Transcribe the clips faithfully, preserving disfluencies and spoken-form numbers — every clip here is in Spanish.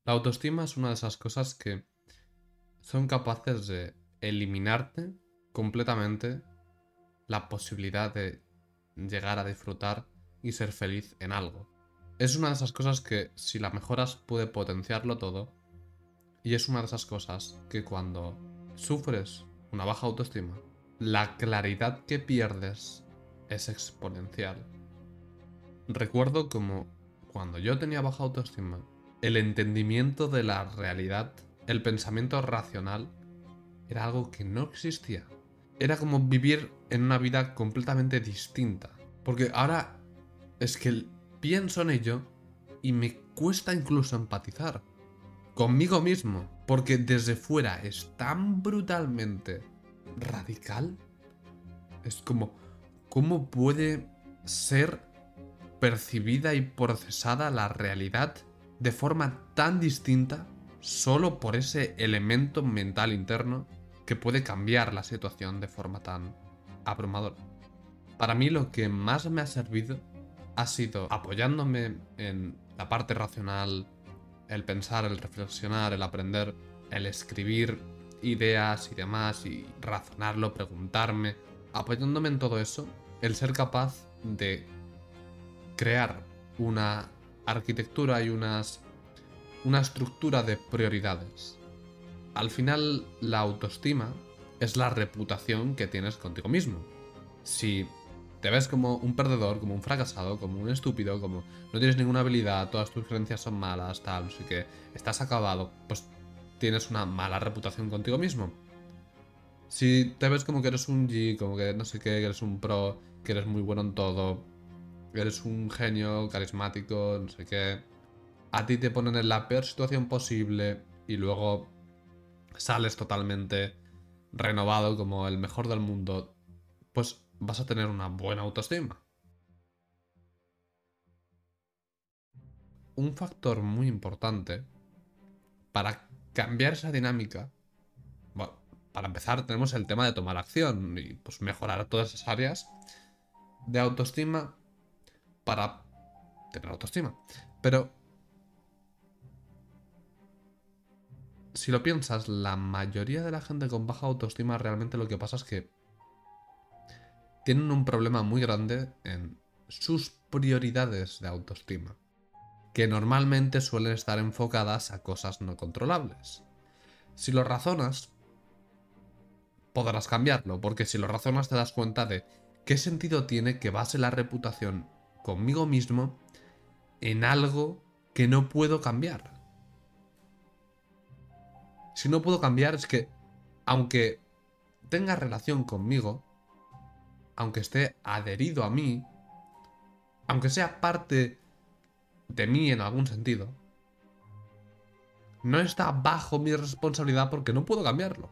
La autoestima es una de esas cosas que son capaces de eliminarte completamente la posibilidad de llegar a disfrutar y ser feliz en algo. Es una de esas cosas que, si la mejoras, puede potenciarlo todo. Y es una de esas cosas que cuando sufres una baja autoestima, la claridad que pierdes es exponencial. Recuerdo como cuando yo tenía baja autoestima, el entendimiento de la realidad, el pensamiento racional, era algo que no existía. Era como vivir en una vida completamente distinta. Porque ahora es que pienso en ello y me cuesta incluso empatizar conmigo mismo. Porque desde fuera es tan brutalmente radical. Es como, ¿cómo puede ser percibida y procesada la realidad de forma tan distinta solo por ese elemento mental interno que puede cambiar la situación de forma tan abrumadora? Para mí lo que más me ha servido ha sido apoyándome en la parte racional, el pensar, el reflexionar, el aprender, el escribir ideas y demás y razonarlo, preguntarme, apoyándome en todo eso, el ser capaz de crear una arquitectura y unas, una estructura de prioridades. Al final, la autoestima es la reputación que tienes contigo mismo. Si te ves como un perdedor, como un fracasado, como un estúpido, como no tienes ninguna habilidad, todas tus creencias son malas, tal, no sé qué, estás acabado, pues tienes una mala reputación contigo mismo. Si te ves como que eres un G, como que no sé qué, que eres un pro, que eres muy bueno en todo, eres un genio, carismático, no sé qué, a ti te ponen en la peor situación posible y luego sales totalmente renovado como el mejor del mundo, pues vas a tener una buena autoestima. Un factor muy importante para cambiar esa dinámica, bueno, para empezar tenemos el tema de tomar acción y pues mejorar todas esas áreas de autoestima para tener autoestima. Pero si lo piensas, la mayoría de la gente con baja autoestima realmente lo que pasa es que tienen un problema muy grande en sus prioridades de autoestima, que normalmente suelen estar enfocadas a cosas no controlables. Si lo razonas, podrás cambiarlo, porque si lo razonas te das cuenta de qué sentido tiene que base la reputación conmigo mismo en algo que no puedo cambiar. Si no puedo cambiar es que, aunque tenga relación conmigo, aunque esté adherido a mí, aunque sea parte de mí en algún sentido, no está bajo mi responsabilidad porque no puedo cambiarlo.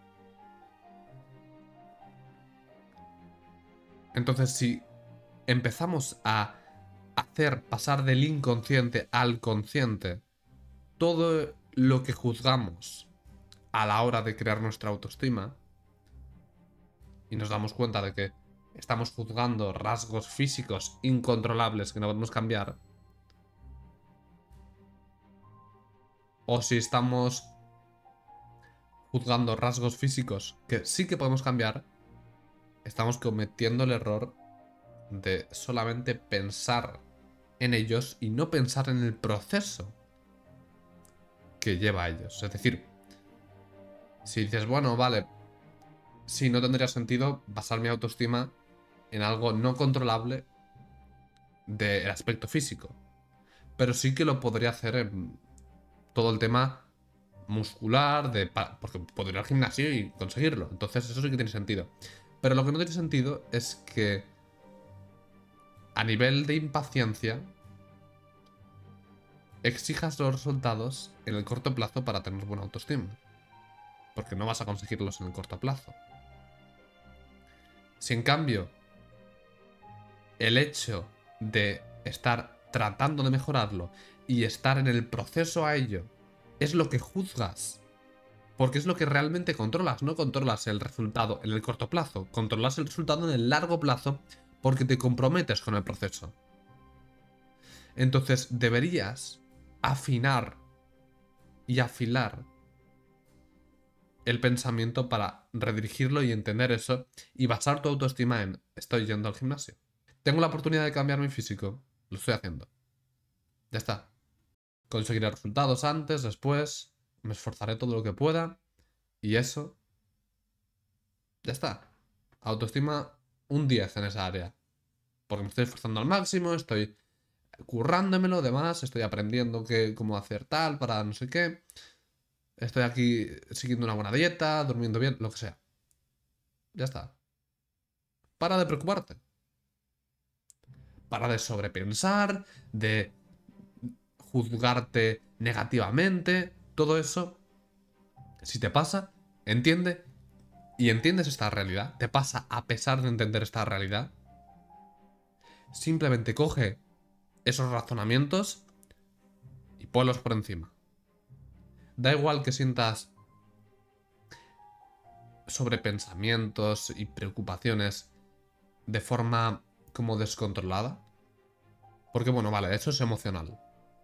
Entonces, si empezamos a hacer pasar del inconsciente al consciente todo lo que juzgamos a la hora de crear nuestra autoestima, y nos damos cuenta de que estamos juzgando rasgos físicos incontrolables que no podemos cambiar, o si estamos juzgando rasgos físicos que sí que podemos cambiar, estamos cometiendo el error de solamente pensar en ellos y no pensar en el proceso que lleva a ellos. Es decir, si dices, bueno, vale, sí, no tendría sentido basar mi autoestima en algo no controlable del aspecto físico, pero sí que lo podría hacer en todo el tema muscular, de porque podría ir al gimnasio y conseguirlo. Entonces eso sí que tiene sentido. Pero lo que no tiene sentido es que a nivel de impaciencia exijas los resultados en el corto plazo para tener buena autoestima, porque no vas a conseguirlos en el corto plazo. Si en cambio el hecho de estar tratando de mejorarlo y estar en el proceso a ello es lo que juzgas, porque es lo que realmente controlas, no controlas el resultado en el corto plazo, controlas el resultado en el largo plazo porque te comprometes con el proceso. Entonces deberías afinar y afilar el pensamiento para redirigirlo y entender eso y basar tu autoestima en estoy yendo al gimnasio. Tengo la oportunidad de cambiar mi físico, lo estoy haciendo. Ya está. Conseguiré resultados antes, después, me esforzaré todo lo que pueda y eso, ya está. Autoestima un diez en esa área. Porque me estoy esforzando al máximo, estoy currándomelo, demás, estoy aprendiendo que, cómo hacer tal para no sé qué. Estoy aquí siguiendo una buena dieta, durmiendo bien, lo que sea. Ya está. Para de preocuparte. Para de sobrepensar, de juzgarte negativamente. Todo eso, si te pasa, entiende y entiendes esta realidad. Te pasa a pesar de entender esta realidad. Simplemente coge esos razonamientos y ponlos por encima. Da igual que sientas sobrepensamientos y preocupaciones de forma como descontrolada. Porque bueno, vale, eso es emocional.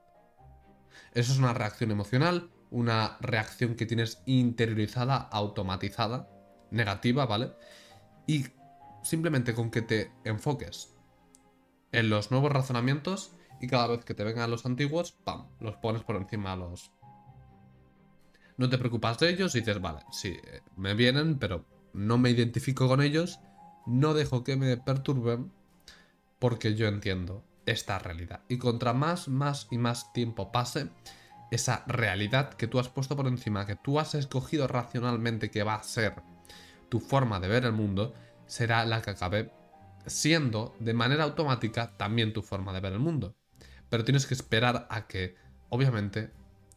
Eso es una reacción emocional, una reacción que tienes interiorizada, automatizada, negativa, ¿vale? Y simplemente con que te enfoques en los nuevos razonamientos y cada vez que te vengan los antiguos, ¡pam!, los pones por encima a los... No te preocupas de ellos y dices, vale, sí, me vienen, pero no me identifico con ellos, no dejo que me perturben porque yo entiendo esta realidad. Y contra más, más y más tiempo pase, esa realidad que tú has puesto por encima, que tú has escogido racionalmente que va a ser tu forma de ver el mundo, será la que acabe siendo de manera automática también tu forma de ver el mundo. Pero tienes que esperar a que, obviamente,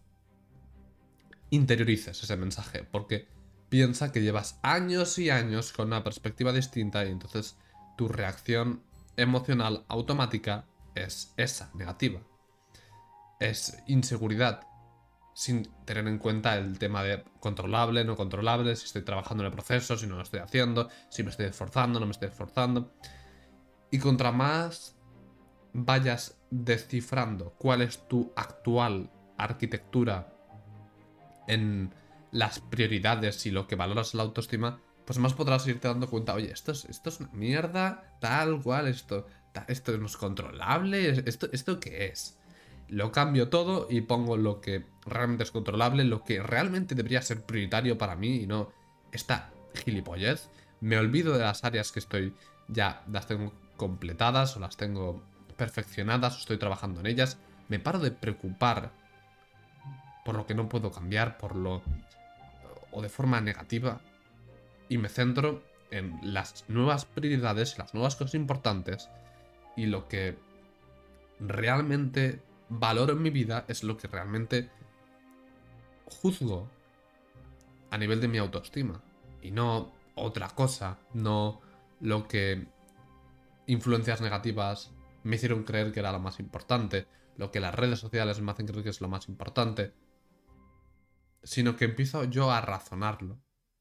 interiorices ese mensaje, porque piensa que llevas años y años con una perspectiva distinta y entonces tu reacción emocional automática es esa, negativa. Es inseguridad, sin tener en cuenta el tema de controlable, no controlable, si estoy trabajando en el proceso, si no lo estoy haciendo, si me estoy esforzando, no me estoy esforzando. Y contra más vayas descifrando cuál es tu actual arquitectura en las prioridades y lo que valoras la autoestima, pues más podrás irte dando cuenta, oye, esto es, esto es una mierda, tal cual, esto, ta, esto no es controlable, esto, ¿esto qué es? Lo cambio todo y pongo lo que realmente es controlable, lo que realmente debería ser prioritario para mí y no esta gilipollez. Me olvido de las áreas que estoy ya, las tengo completadas o las tengo perfeccionadas o estoy trabajando en ellas. Me paro de preocupar por lo que no puedo cambiar, por lo... o de forma negativa, y me centro en las nuevas prioridades, las nuevas cosas importantes, y lo que realmente valoro en mi vida es lo que realmente juzgo a nivel de mi autoestima, y no otra cosa, no lo que influencias negativas me hicieron creer que era lo más importante, lo que las redes sociales me hacen creer que es lo más importante, sino que empiezo yo a razonarlo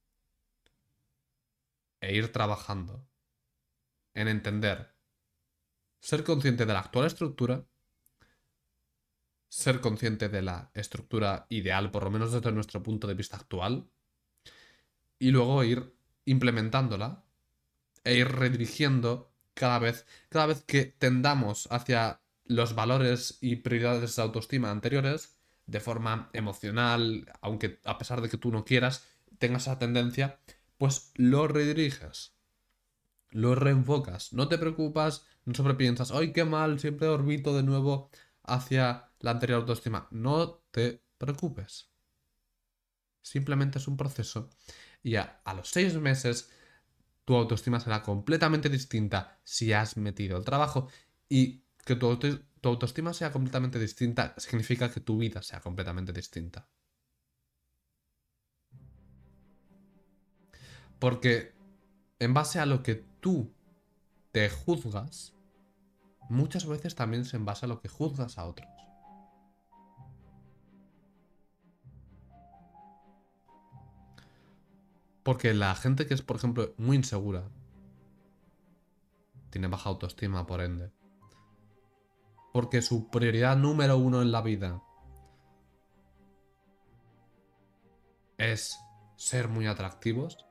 e ir trabajando en entender, ser consciente de la actual estructura, ser consciente de la estructura ideal, por lo menos desde nuestro punto de vista actual, y luego ir implementándola e ir redirigiendo cada vez, cada vez que tendamos hacia los valores y prioridades de autoestima anteriores, de forma emocional, aunque a pesar de que tú no quieras, tengas esa tendencia, pues lo rediriges. Lo reenfocas, no te preocupas, no sobrepiensas, ¡ay, qué mal! Siempre orbito de nuevo hacia la anterior autoestima. No te preocupes. Simplemente es un proceso y a, a los seis meses tu autoestima será completamente distinta si has metido el trabajo. Y que tu, auto, tu autoestima sea completamente distinta significa que tu vida sea completamente distinta. Porque en base a lo que tú te juzgas, muchas veces también es en base a lo que juzgas a otros. Porque la gente que es, por ejemplo, muy insegura, tiene baja autoestima, por ende. Porque su prioridad número uno en la vida es ser muy atractivos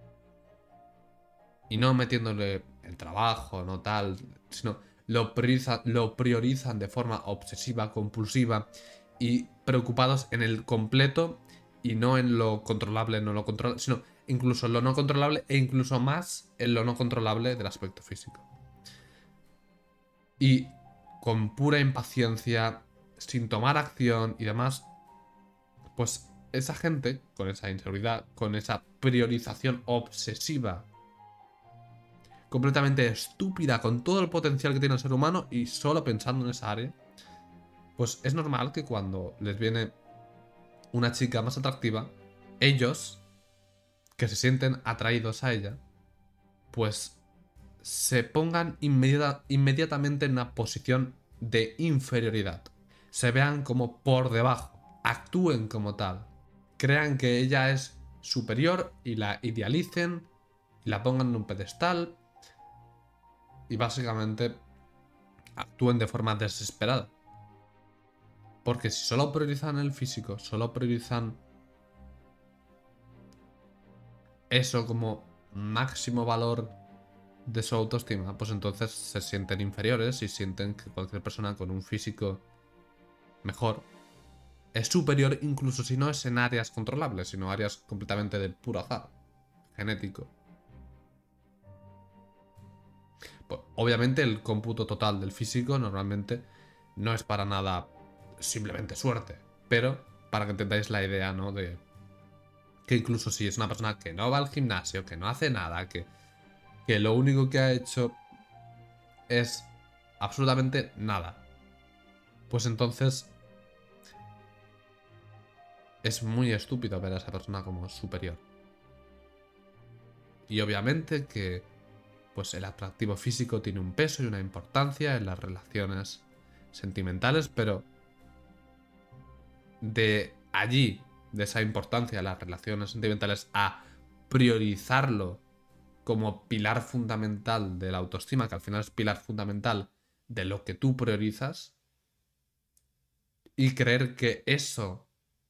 y no metiéndole el trabajo, no tal, sino lo, prioriza, lo priorizan de forma obsesiva, compulsiva y preocupados en el completo y no en lo controlable, no lo controlable, sino incluso en lo no controlable e incluso más en lo no controlable del aspecto físico. Y con pura impaciencia, sin tomar acción y demás, pues esa gente, con esa inseguridad, con esa priorización obsesiva, completamente estúpida, con todo el potencial que tiene el ser humano y solo pensando en esa área, pues es normal que cuando les viene una chica más atractiva, ellos, que se sienten atraídos a ella, pues se pongan inmediata, inmediatamente en una posición de inferioridad. Se vean como por debajo, actúen como tal, crean que ella es superior y la idealicen y la pongan en un pedestal y básicamente actúen de forma desesperada. Porque si solo priorizan el físico, solo priorizan eso como máximo valor de su autoestima, pues entonces se sienten inferiores y sienten que cualquier persona con un físico mejor es superior, incluso si no es en áreas controlables, sino áreas completamente de puro azar, genético. Pues, obviamente el cómputo total del físico normalmente no es para nada simplemente suerte, pero para que entendáis la idea, ¿no? De que incluso si es una persona que no va al gimnasio, que no hace nada, que, que lo único que ha hecho es absolutamente nada, pues entonces es muy estúpido ver a esa persona como superior. Y obviamente que pues el atractivo físico tiene un peso y una importancia en las relaciones sentimentales, pero de allí, de esa importancia en las relaciones sentimentales, a priorizarlo como pilar fundamental de la autoestima, que al final es pilar fundamental de lo que tú priorizas, y creer que eso,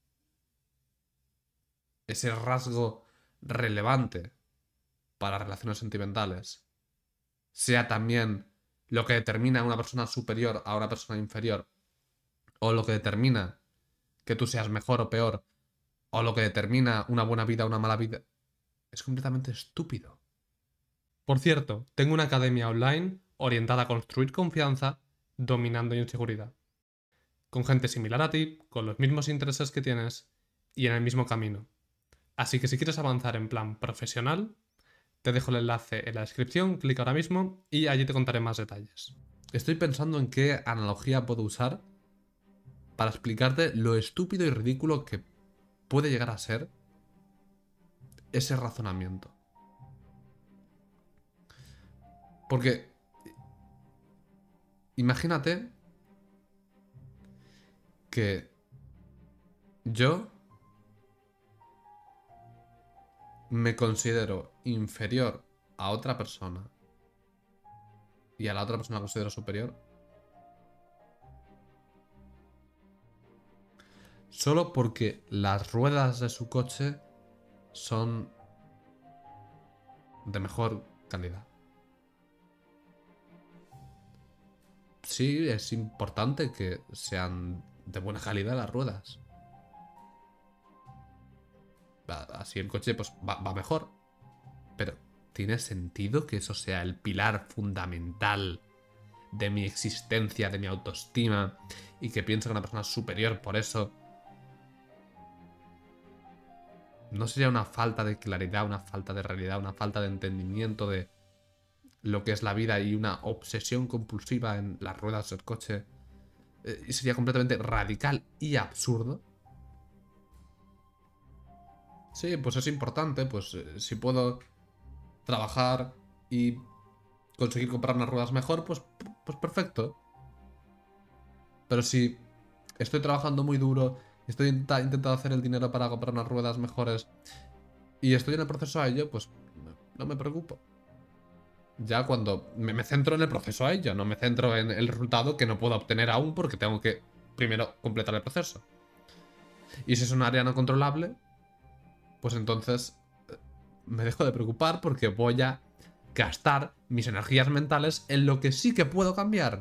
ese rasgo relevante para relaciones sentimentales, sea también lo que determina a una persona superior a una persona inferior, o lo que determina que tú seas mejor o peor, o lo que determina una buena vida o una mala vida, es completamente estúpido. Por cierto, tengo una academia online orientada a construir confianza, dominando inseguridad. Con gente similar a ti, con los mismos intereses que tienes y en el mismo camino. Así que si quieres avanzar en plan profesional, te dejo el enlace en la descripción, clic ahora mismo y allí te contaré más detalles. Estoy pensando en qué analogía puedo usar para explicarte lo estúpido y ridículo que puede llegar a ser ese razonamiento. Porque imagínate que yo me considero inferior a otra persona y a la otra persona la considero superior solo porque las ruedas de su coche son de mejor calidad. Sí, es importante que sean de buena calidad las ruedas. Así el coche pues va, va mejor. Pero ¿tiene sentido que eso sea el pilar fundamental de mi existencia, de mi autoestima, y que piense que una persona es superior por eso? ¿No sería una falta de claridad, una falta de realidad, una falta de entendimiento de lo que es la vida y una obsesión compulsiva en las ruedas del coche? Eh, sería completamente radical y absurdo. Sí, pues es importante, pues eh, si puedo trabajar y conseguir comprar unas ruedas mejor, pues, pues perfecto. Pero si estoy trabajando muy duro, estoy intentando hacer el dinero para comprar unas ruedas mejores y estoy en el proceso a ello, pues no me preocupo. Ya cuando me, me centro en el proceso a ello, no me centro en el resultado que no puedo obtener aún porque tengo que primero completar el proceso. Y si es un área no controlable, pues entonces eh, me dejo de preocupar porque voy a gastar mis energías mentales en lo que sí que puedo cambiar.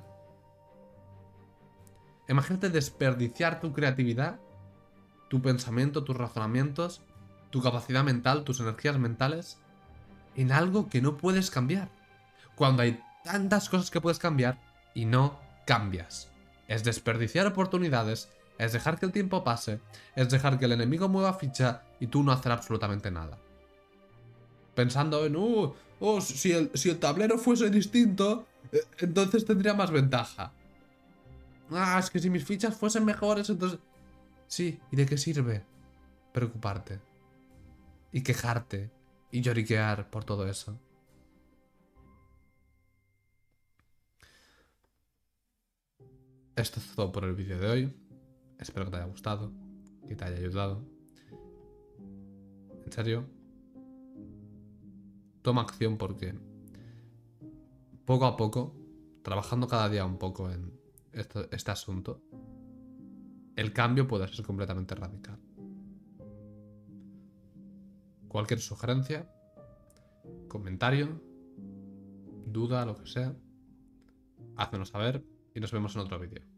Imagínate desperdiciar tu creatividad, tu pensamiento, tus razonamientos, tu capacidad mental, tus energías mentales en algo que no puedes cambiar. Cuando hay tantas cosas que puedes cambiar y no cambias. Es desperdiciar oportunidades, es dejar que el tiempo pase, es dejar que el enemigo mueva ficha y tú no hacer absolutamente nada. Pensando en, uh, oh, si el, si el tablero fuese distinto, eh, entonces tendría más ventaja. Ah, es que si mis fichas fuesen mejores, entonces... Sí, ¿y de qué sirve preocuparte? Y quejarte y lloriquear por todo eso. Esto es todo por el vídeo de hoy. Espero que te haya gustado, que te haya ayudado. En serio, toma acción porque poco a poco, trabajando cada día un poco en esto, este asunto, el cambio puede ser completamente radical. Cualquier sugerencia, comentario, duda, lo que sea, házmenos saber y nos vemos en otro vídeo.